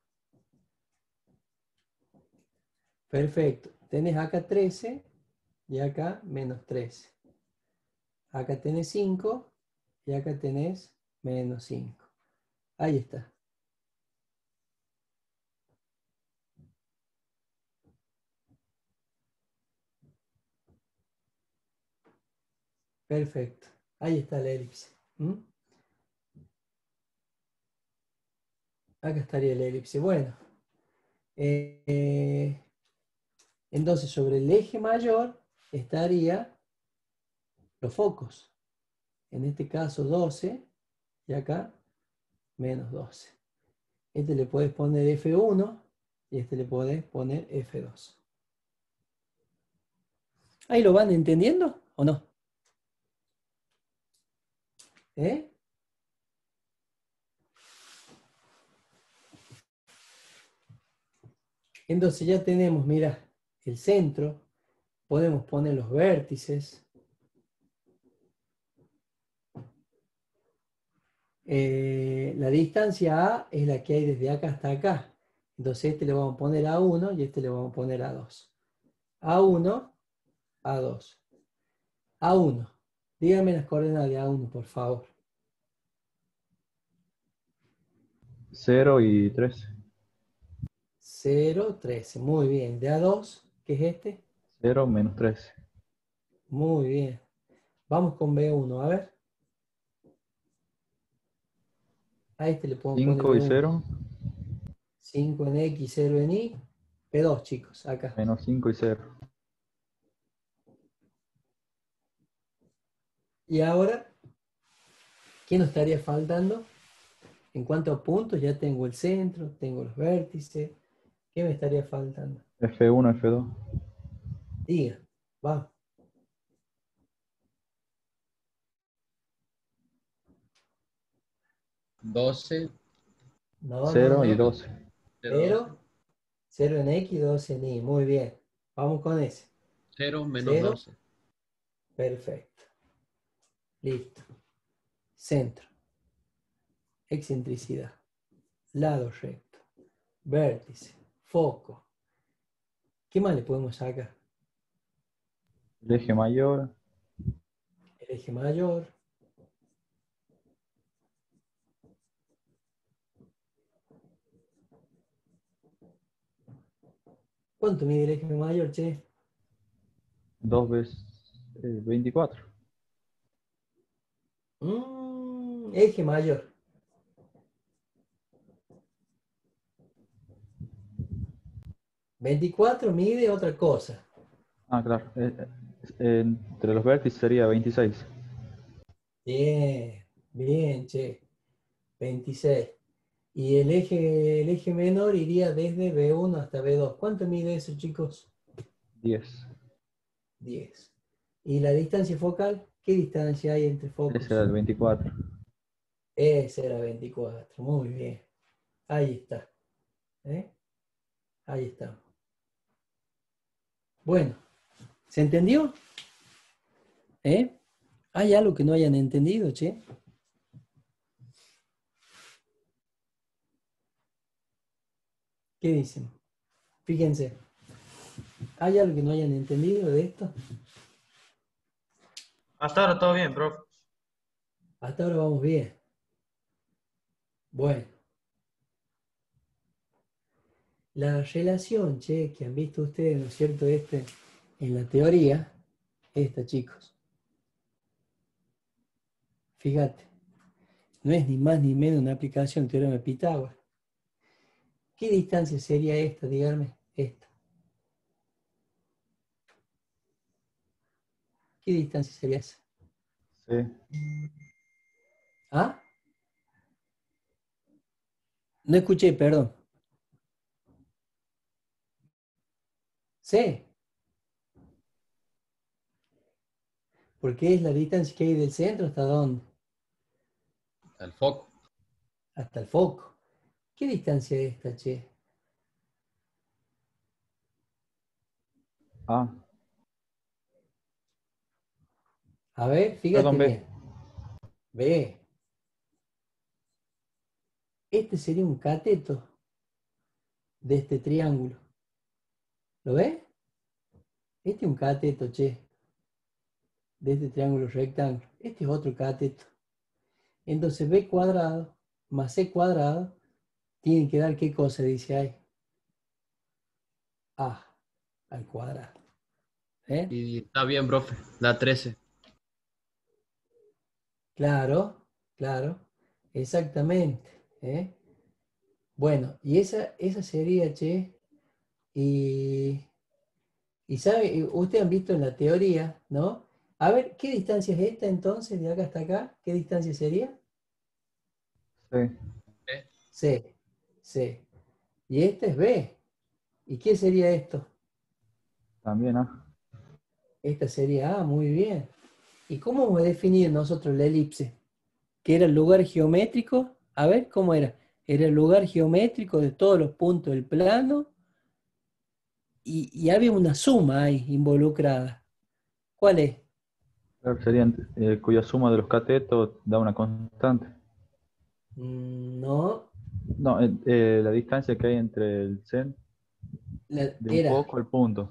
Perfecto. Tenés acá 13 y acá menos 13. Acá tenés 5 y acá tenés menos 5. Ahí está. Perfecto. Ahí está la elipse. ¿Mm? Acá estaría la elipse. Bueno. Entonces sobre el eje mayor estaría los focos. En este caso 12 y acá menos 12. Este le puedes poner F1 y este le puedes poner F2. ¿Ahí lo van entendiendo o no? ¿Eh? Entonces ya tenemos, mira, el centro, podemos poner los vértices. La distancia A es la que hay desde acá hasta acá. Entonces este le vamos a poner A1 y este le vamos a poner A2. A1, A2. A1. Dígame las coordenadas de A1, por favor. 0 y 13. 0, 13. Muy bien. De A2, ¿qué es este? 0 menos 13. Muy bien. Vamos con B1, a ver. A este le podemos poner 5 y B1. 0. 5 en X, 0 en Y. B2, chicos, acá. Menos 5 y 0. Y ahora, ¿qué nos estaría faltando? En cuanto a puntos, ya tengo el centro, tengo los vértices. ¿Qué me estaría faltando? F1, F2. Diga, va. Doce No, no, 0 y no. 12. de 12. 0, 0 en X, 2 en Y. Muy bien. Vamos con ese. 0 menos 0, 12. perfecto. Listo. Centro. Excentricidad. Lado recto. Vértice. Foco. ¿Qué más le podemos sacar? El eje mayor. El eje mayor. ¿Cuánto mide el eje mayor, che? 2 veces 24. Eje mayor. ¿24 mide otra cosa? Ah, claro. Entre los vértices sería 26. Bien, bien, che. 26. Y el eje menor iría desde B1 hasta B2. ¿Cuánto mide eso, chicos? 10. 10. ¿Y la distancia focal? ¿Qué distancia hay entre Ese era focos? el 24. Ese era 24. Muy bien. Ahí está. ¿Eh? Ahí está. Bueno, ¿se entendió? ¿Eh? ¿Hay algo que no hayan entendido, che? ¿Qué dicen? Fíjense. ¿Hay algo que no hayan entendido de esto? Hasta ahora todo bien, profe. Hasta ahora vamos bien. Bueno. La relación, che, que han visto ustedes, ¿no es cierto? En la teoría, esta, chicos. Fíjate, no es ni más ni menos una aplicación del teorema de Pitágoras. ¿Qué distancia sería esta? Díganme, esta. ¿Qué distancia sería esa? Sí. ¿Ah? No escuché, perdón. C. Porque es la distancia que hay del centro hasta dónde. El foco. Hasta el foco. ¿Qué distancia es esta, che? A. A ver, fíjate Perdón, bien. B. B. Este sería un cateto de este triángulo. ¿Lo ves? Este es un cateto, che, de este triángulo rectángulo. Este es otro cateto. Entonces B cuadrado más C cuadrado tiene que dar ¿qué cosa dice ahí? A al cuadrado. ¿Eh? Y está bien, profe. La 13. Claro, claro, exactamente. ¿Eh? Bueno, y esa sería, che, y sabe, ustedes han visto en la teoría, ¿no? A ver, ¿qué distancia es esta entonces, de acá hasta acá? ¿Qué distancia sería? C. C, C. Y esta es B. ¿Y qué sería esto? También A. Esta sería A, muy bien. ¿Y cómo hemos definido nosotros la elipse? ¿Que era el lugar geométrico? A ver, ¿cómo era? Era el lugar geométrico de todos los puntos del plano y había una suma ahí involucrada. ¿Cuál es? Creo que serían cuya suma de los catetos da una constante. No, No, la distancia que hay entre el centro del era foco al punto.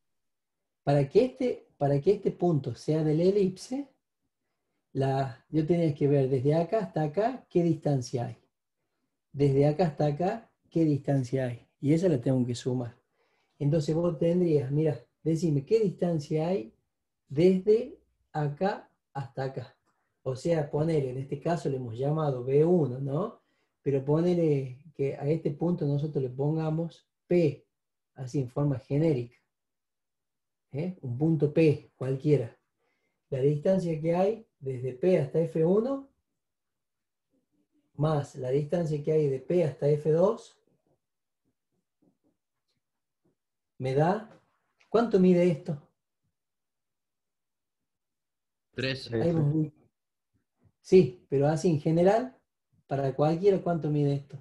para que este punto sea de la elipse, yo tenía que ver desde acá hasta acá qué distancia hay. Desde acá hasta acá, ¿qué distancia hay? Y esa la tengo que sumar. Entonces vos tendrías, mira, decime, ¿qué distancia hay desde acá hasta acá? O sea, ponele, en este caso le hemos llamado B1, ¿no? Pero ponele que a este punto nosotros le pongamos P, así en forma genérica. ¿Eh? Un punto P, cualquiera. La distancia que hay desde P hasta F1 más la distancia que hay de P hasta F2 me da, ¿cuánto mide esto? 13. Ahí 13. vos- Sí, pero así en general, para cualquiera, ¿cuánto mide esto?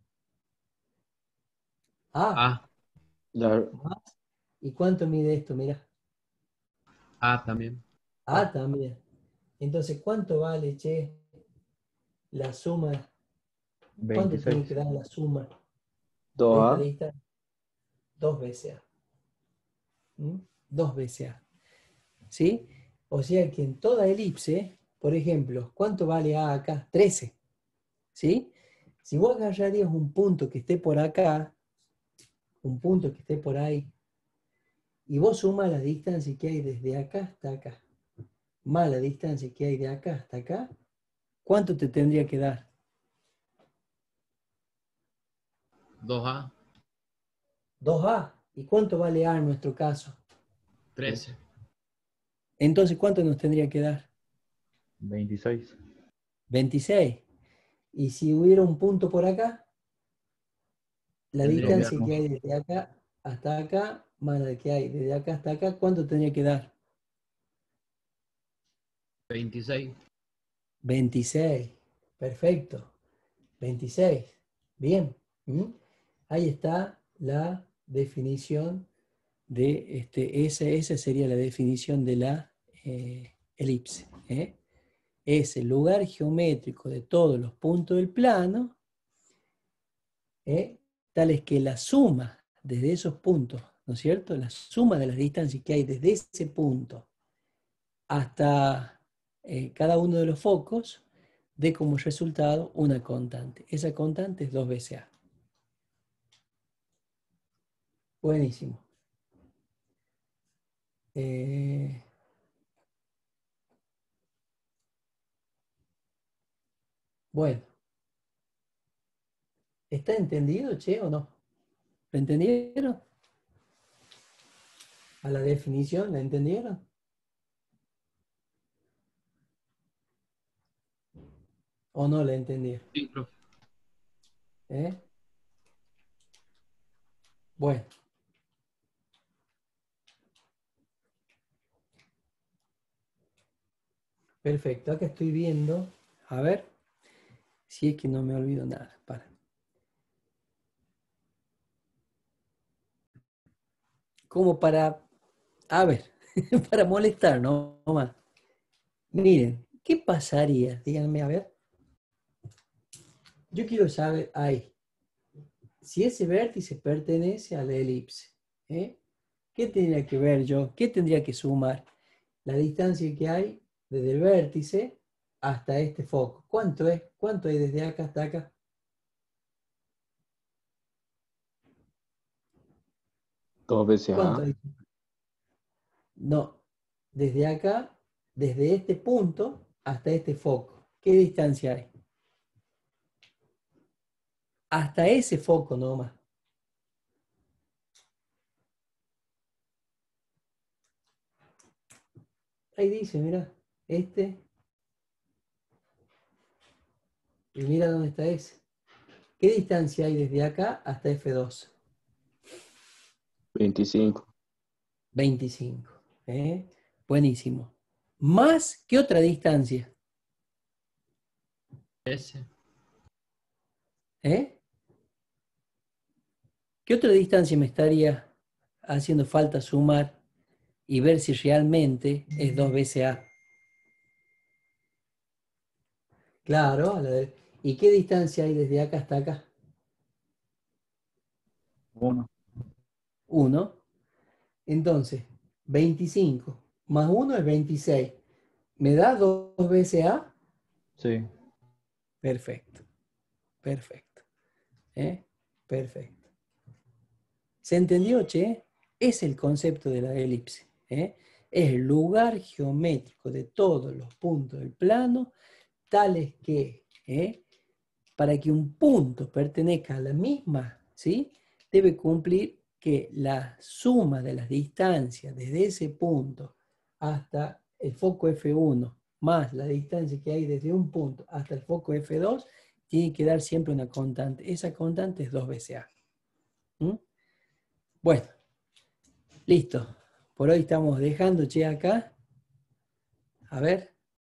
A, A. La- más. ¿Y cuánto mide esto? Mira, A también. A también. Entonces, ¿cuánto vale, che, la suma? ¿Cuánto tiene 26. que dar la suma de esta 2A. lista? Dos veces A. ¿Mm? Dos veces A. ¿Sí? O sea que en toda elipse, por ejemplo, ¿cuánto vale A acá? 13. ¿Sí? Si vos agarrarías un punto que esté por acá, un punto que esté por ahí, y vos sumas la distancia que hay desde acá hasta acá, más la distancia que hay de acá hasta acá, ¿cuánto te tendría que dar? 2A. 2A. ¿Y cuánto vale A en nuestro caso? 13. Entonces, ¿cuánto nos tendría que dar? 26. 26. Y si hubiera un punto por acá, la Tendría Lo que dar distancia que mismo. hay desde acá hasta acá, más la que hay desde acá hasta acá, ¿cuánto tendría que dar? 26. 26. Perfecto. 26. Bien. ¿Mm? Ahí está la definición de, esa sería la definición de la elipse. ¿Eh? Es el lugar geométrico de todos los puntos del plano, tales que la suma desde esos puntos, ¿no es cierto? La suma de las distancias que hay desde ese punto hasta cada uno de los focos dé como resultado una constante. Esa constante es 2 veces A. Buenísimo. Eh, bueno, ¿está entendido, che, o no? ¿Lo entendieron? ¿A la definición la entendieron? ¿O no la entendieron? Sí, profe. ¿Eh? Bueno. Perfecto, acá estoy viendo, a ver, si es que no me olvido nada. Como para, a ver, para molestar, no más. Miren, ¿qué pasaría? Díganme, a ver. Yo quiero saber ahí, si ese vértice pertenece a la elipse. ¿Eh? ¿Qué tendría que ver yo? ¿Qué tendría que sumar? La distancia que hay desde el vértice hasta este foco. ¿Cuánto es? ¿Cuánto hay desde acá hasta acá? Dos veces ¿Cuánto A. hay? No, desde acá, desde este punto hasta este foco. ¿Qué distancia hay? Hasta ese foco nomás. Ahí dice, mira, este, y mira dónde está ese. ¿Qué distancia hay desde acá hasta F2? 25. 25. Buenísimo. ¿Más qué otra distancia? S. ¿Qué otra distancia me estaría haciendo falta sumar y ver si realmente es 2 veces A? Claro, ¿y qué distancia hay desde acá hasta acá? 1. 1. Entonces, 25 más 1 es 26. ¿Me da 2 veces A? Sí. Perfecto, perfecto. Perfecto. ¿Se entendió, che? Es el concepto de la elipse. Es el lugar geométrico de todos los puntos del plano, tales que, para que un punto pertenezca a la misma, ¿sí? Debe cumplir que la suma de las distancias desde ese punto hasta el foco F1 más la distancia que hay desde un punto hasta el foco F2 tiene que dar siempre una constante. Esa constante es 2 veces A. ¿Mm? Bueno, listo. Por hoy estamos dejando, che, acá. A ver.